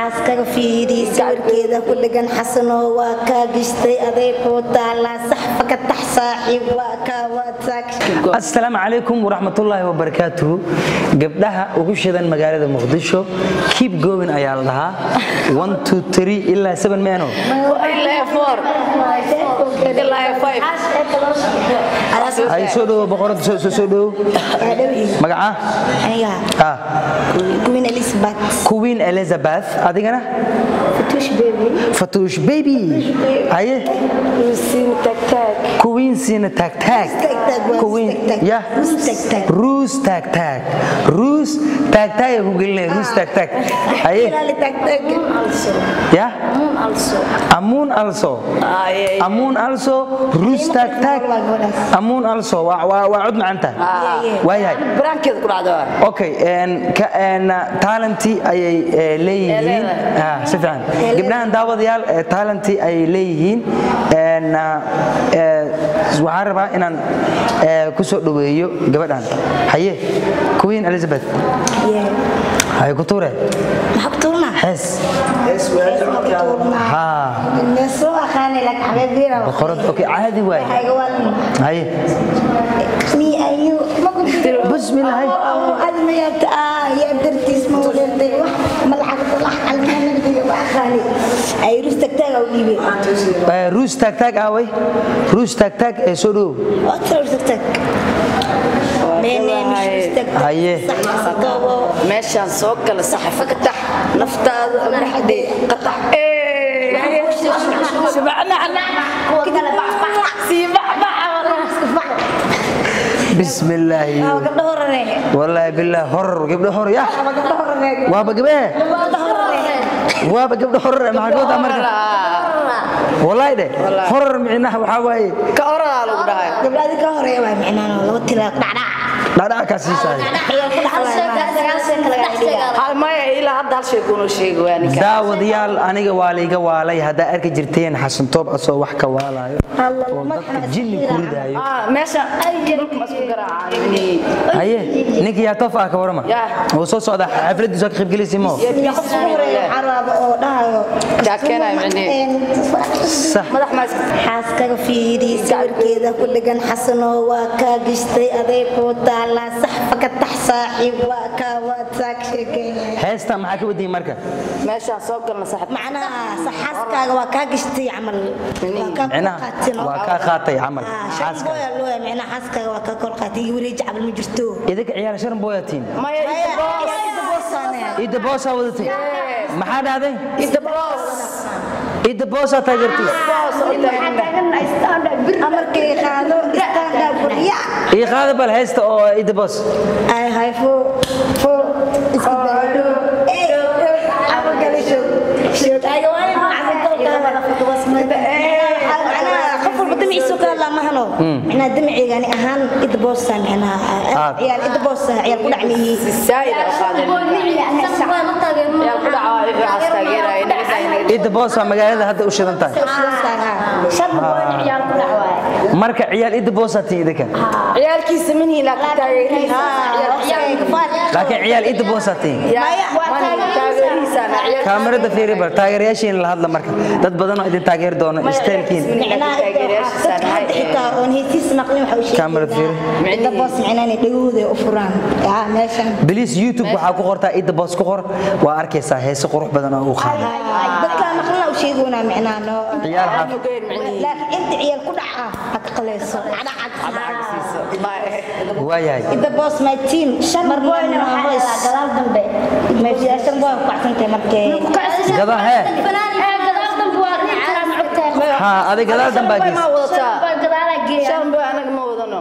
xaaskaga fiiri sawirkeeda ku dhagan xasano waa ka gishtay adeeqo taala sax faka tax saaxiib waa ka wadaag assalaamu calaykum waraxmatullaahi wabarakaatuh gabdhaha ugu shidan magaalada muqdisho keep going ayaa la dhahaa 1 2 3 ilaa 7 meeno ilaa 4 ilaa 5 ay soo dhawo boqorad soo dhawo magaca aniga Queen Elizabeth adigana Fatush baby aye Queen Sina tag Queen ya Roos tag google Roos tag aye ya Amun also Roos tag Amun also waa cud macanta waayahay brankeed ku dhacdo okay and talenti ayay leeyihiin si fiican gabdhahan daawadayaal talenti ayay leeyihiin waxaan rabaa inaan ku soo dhaweeyo gabadhan haye Queen Elizabeth hay ku tuure maxabtuuna xes ha neso akhani lak xabiibira boqorad okay caadi waay haye mi ayu ma kunti bismillah adma ya ya dartiis ma waleentay wax malxaq salax almanadi wa akhani ay rustagtaaga u dhiibay rustagtaag away rustagtaag ee soo dhow rustagtaag haye meeshaan soo kala saxafa ka tax naftaada marxadii qatax سمعنا بسم الله والله بالله هرر قبل هرر يا وابا قبل هرر مع قوة أمريكا والله ده هرر معناه وحواي كهرر على قدها قبل هذه كهرر يا معناه لو تلاق لا كاسيسا هل ما إلى هذا الشيء يكونوا شيء يعني داوديال أنا جوالي جوالي هذا أرك جرتين حسن طب أصو وحكة والايو جيني كوردا يو ماشى أي جنوب مسكون قراعي أيه نيجي يا طفا كورما وصوص صدا عفرد زاك خيب جلسي مو عرب أو ده جاكنا يعني صح ما رح ماسك حاسك في دي سور كذا كل جن حسنه وكاجستي أذيك وتعالى صح فك صاحب وكاواتك شكل هستا معك ودي مركز ماشى سوق المساحة معنا صحاسك وكاجستي عمل وكاخاتي عمل حاسك لو معنا حاسك وكاكرقتي ورجع بالمجرتو إذا عيال شرم بوياتين ما إذا بوسا ودتي ما حد هذا إذا بوسا تجرتي أمريكا خالو استاند بريا إيه هذا بالهست أو إذا بوس أي هاي فو استدارو أبو كليشو شوت أيوة أنا خفر بدمعي سكر لا مهنو أنا دمعي يعني أهان إذا بوس أنا يعني إذا بوس عيال كل عمي السائل إذا بوس مجال هذا وش ذنتان marka ciyaal id boosati idinka ciyaalkiisa minii la taageeriisa laakiin ciyaal id boosati kaamirada fiiri bar taageerayaashiin la hadla marka dad badan oo idin taageer doona isteelkiin xitaa oo heesiis naqlin waxa uu sheegay kaamirada fiiri id boos micnaani dhagooda u furaan meeshan bilis youtube waxa ku qortaa id boos ku qor waa arkaysaa heeso qurux badan oo u qaaday dadka naqlin u sheeguna micnaano ciyaal laakiin inta ciyaal ku dhaca aqleyso waayahay ida boss my team marboyna waxa gadaal dambe ma fiirsan boo ku xantay markay gadaal he ha adiga gadaal dambe ma wadataa shan baa anaga ma wadano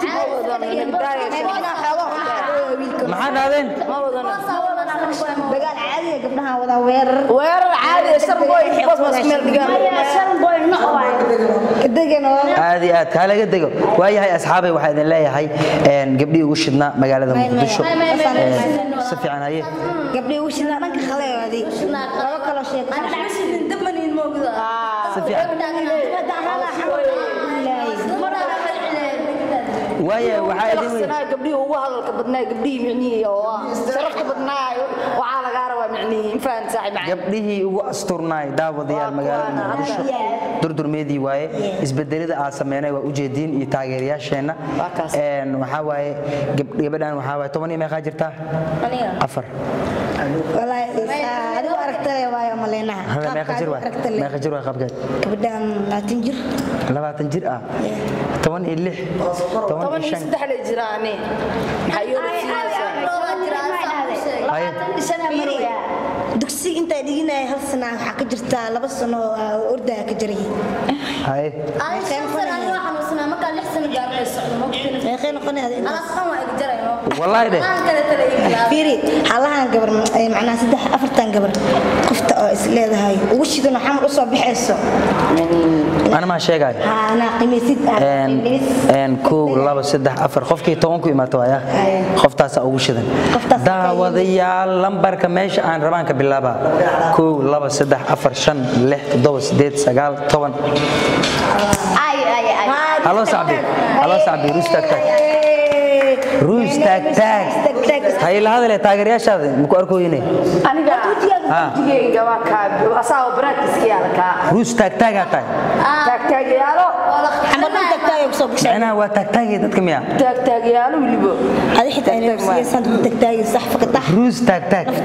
maxaa dhaadeen ma wadano dagaal caadi ah gabdhaha wada weerar caadi shan boy boos ma ismeel digaan shan boy no degan aadi aad ka laga dego waayahay asxaabay waxa idin leeyahay gabdhii ugu shidna magaalada muqdisho si fiican haye gabdhii ugu shidna dhanka khaleeyadi laba kala sheeg dabmanin moogda si fiican وايا وحايدين قبلي هو هذا الكبدنا قبلي معني أو شرف كبدنا وعلى جارة ومعني فان صاحب معي gabdhihii ugu asturnaay daawadayaal magaalada Muqdisho durdurmeedii waaye isbedelada aan sameynay waa ujeedin iyo taageerayaasheena waxa waaye gabadhan waxa waaye 10 meeqa jirtaa afar والله adigu aragtay waayo maleenaha hada meeqa jir waa qabkeed gabadhan 20 jir 20 jir ah 16 16 jiraane dugsi inta dhiginay hal sano waxa ka jirta 2 sano ordaa ka jiray hay ay sano waxaan usnaa marka 6 sano gaarnay socdo ma qeen qonay ana asxaan waa iga jarayno wallahi de fiiri halahan gabar macnaa 3-4 gabar qofta oo is leedahay ugu shidan xamar u soo bixayso ana ma sheegay ana qiimisid ku 2 3 4 qofkii 10 ku imaato waaya qoftaas ugu shidan daawadayaal lambarka meesha aan rabaan ka bilaaba 1 2 3 4 5 6 7 8 9 10 ay halo saabi ruus tag hay la hadalay taageerayaashaada ma ku arkooyinay aniga wajigayga waa ka asaaw practice ka ruus tag taay yaalo xamadan tagtay soo gashay ana waa tag dadka miya tag yaalo wilibo hadi xitaa inay siyaasad tagtay sax fakata ruus tag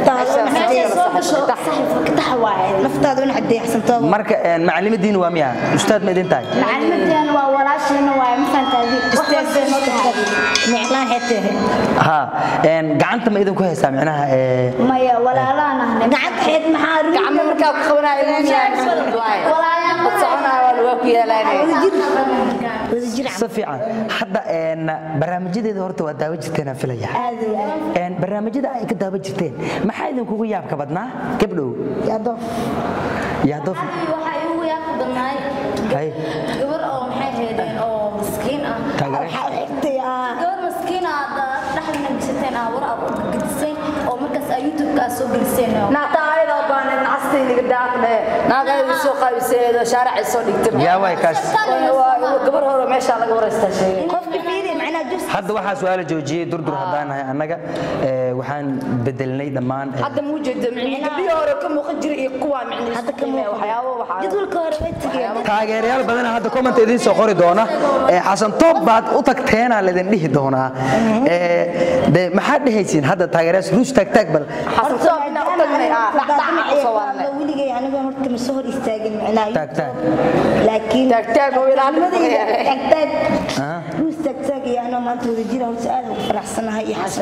naftaadu in xadii xsanto marka macallimidiin waa miya ustaad ma idin tahay macallimidiin waa walaashina waa ma fahantaadi micnaa heetee ha gacanta ma idin ku haysaa macnaha maya walaalana gacanta heed maxaa gacmo marka ku qabanaayo walaalana soconaayo waa ku yeelaanay safiican hadda barnaamijyadeeda horta waa daawo jirteen filaya barnaamijyada ay ka daawo jirteen maxaa idin kugu yaabka badnaa gabdhow yaado waxa ugu yaabka badnaay gabar oo maxay heedeen oo miskiin ah gabar miskiin ah dhaxalna bisteen war aad u gudisay oo markaas YouTube ka soo geliseen naataayada baanan astayniga daaqne naagayda soo qaybisay shaaric soo dhigtay yaa way kaas gabar hore meesha laga wareystaa sheegay qofka fiiri macnaa jus hadda waxa su'aal joojiyay durdur hadaan annaga waxaan bedelnay dhamaan hadda muu jeedo gabdhiyo hore ka muuqan jiray iyo kuwa micnaa hadda ka muuqan waxyaabo waxa jadwalka hore way tageen taageerayaal badan hadda comment idin soo qori doona xasan toob baad u tagteena leedin dhihi doona maxaa dhehaysiin hadda taageerayaal ruus tag bal xasan toob ina u tagnay soo wadnay weligay aniga horta ma soo hor istaagin macnaa tag laakiin tag oo ilaalinada tag ruus tag iyo ana maanta wada jira horta aad ugu faraxsanahay iyo xasan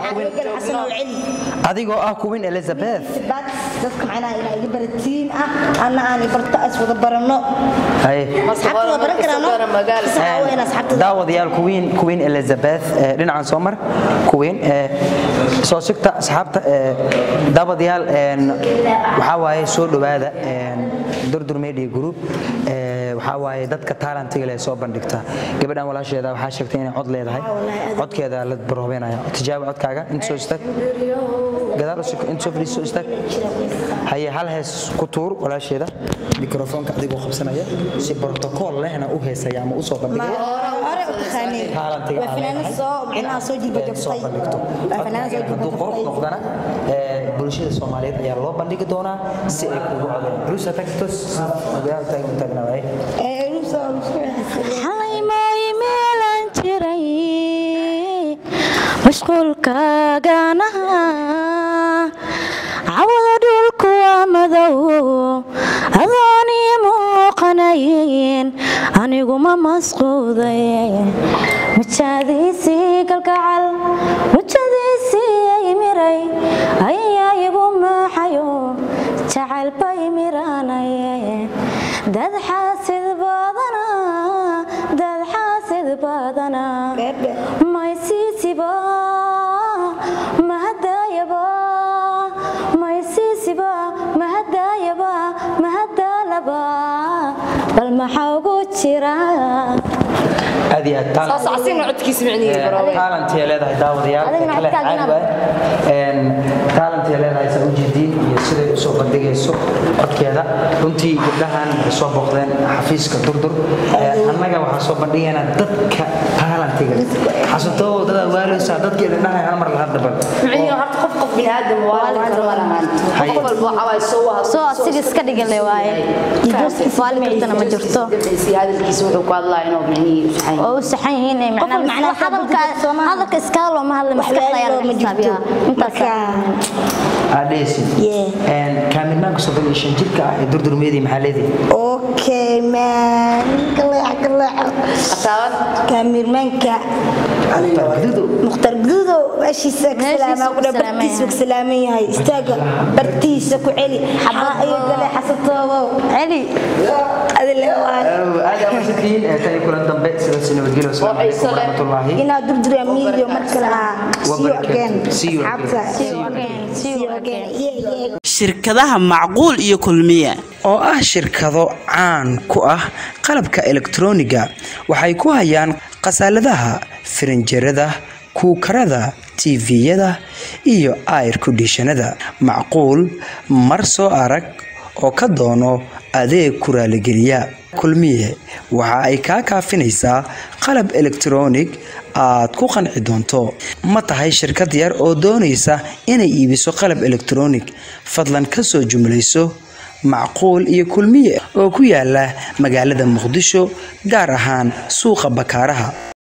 adigoo ah kuwin Elizabeth dadka macnaa ila iga baratiin ana aan barta as wada barano hay asxaabta baran karano daawadayaal kuwin Elizabeth dhinacan soo mar kuwin soo sigta asxaabta daawadayaal waxa waaye soo dhawaada durdur media group waxa waaye dadka talentiga leh soo bandhigta gabadhan walaasheeda waxa sheegtay inay cod leedahay codkeeda la baroobeynaya tijaabo codkaaga inta soo istaag gadaal inta soo fadhiiso istaag haye hal hees ku tuur walaasheeda mikrofoonka adigoo qabsanaya si protocol lehna u heesaya ama u soo bandhigaya bulshada Soomaaliyeed ayaa loo bandhigi doonaa si ay kugu codaan ruusa tagtos magaal taagnaaway halay mooy meelan jiray mashquulkaaganaha cawada dhulku waa madow adooni muuqanayn anigu ma masquuday mujaadiisii galgacal mujaadiisii miray ayaa igu maaxayo jacayl bay miraanaye dad xaasid badana maysiisiba mahadaalaba bal maxaa ugu jira aad iyo aad saasacsiin codkiisa micnihiisa baro talent leedahay daawadayaal kale caadi talent leedahay soo jeedin iyo siday u soo bandhigayso codkeeda runtii gabdhahan waxay soo booqdeen xafiiska durdur annaga waxaan soo bandhigaynaa dadka taalantiga xasatoo dada waaleysa dadkii indhaha hal mar la hadaba miciyo horta qof bini'aadam waa la kalamaan qof walba waxa soo asiga iska dhigan le waaye faali kartana ma jirto si hadalkiisa wuxuu ku hadlaa inuu micnihiisu saxan oo saxan yihiin ay macna hadalka iska loo ma hadlin maskaxda ma jirto intaas adeesi كاميرمان كسبنا شنجيك دردر ميدي محلدي اوكي مان كلا أصلاً كاميرمان كا مختار جدودو ماشي سلامة ولا برتيس سلامية هاي استاجا برتيس وعلي حبايب قال حسطوا علي هذا اللي هو هذا مسكين تاني كل عندهم بيت سنة بتجيله السلام عليكم ورحمة الله هنا دردر ميديو مركلها shirkadaha macquul iyo kulmiye oo ah shirkado caan ku ah qalabka elektrooniga waxay ku hayaan qasaaladaha firinjerada kuukarada TV-yada iyo air conditionada macquul mar soo arag oo ka doono adeeg ku raaligeliya kulmiye waxa ay ka kaafinaysaa qalab elektroonig aad ku qanci doonto ma tahay shirkad yar oo doonaysa inay iibiso qalab elektroonig fadlan ka soo jumlayso macquul iyo kulmiye oo ku yaala magaalada Muqdisho gaar ahaan suuqa Bakaaraha